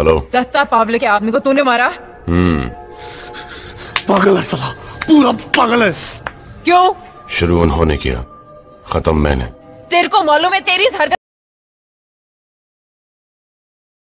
Hello. Dutta Pawle के आदमी को तूने मारा? पागल है साला, पूरा पागल है। क्यों? शुरू उन्होंने किया, खत्म मैंने। तेरे को मालूम है तेरी इस हरकत